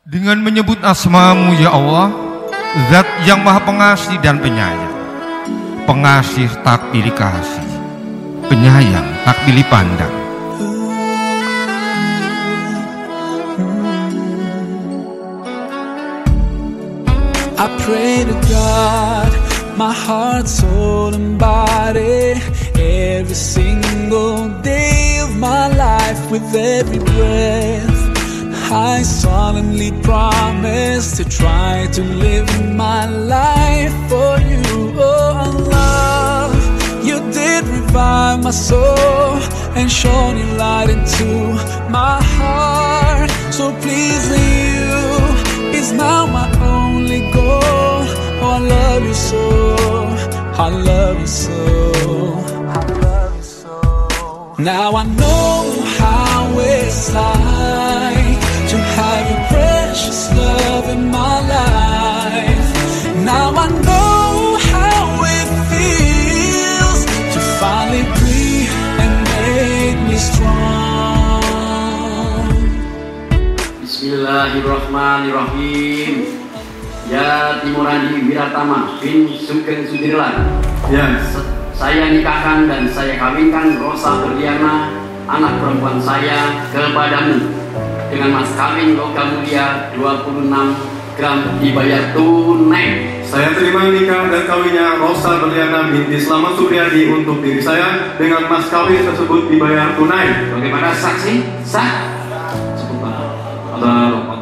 Dengan menyebut asma-Mu ya Allah, Zat yang maha pengasih dan penyayang, pengasih tak pilih kasih, penyayang tak pilih pandang. I pray to God, my heart, soul and body, every single day of my life, with every breath I solemnly promise to try to live my life for you. Oh Allah, you did revive my soul and shone your light into my heart. So pleasing you is now my only goal. Oh, I love you so, I love you so, I love you so. Now I know how it's like to have your precious love in my life. Now I know how it feels to finally breathe and make me strong. Bismillahirrahmanirrahim. Ya Timurani Wiratama bin Sugeng Sudirlan. Ya, saya nikahkan dan saya kawinkan Rosa Berliana, anak perempuan saya, kepadamu dengan mas kawin logam mulia 26 gram dibayar tunai. saya terima nikah dan kawinnya Rosa Berliana binti Slamet Supriyadi untuk diri saya dengan mas kawin tersebut dibayar tunai. Bagaimana saksi? Sah? Cukup, Pak.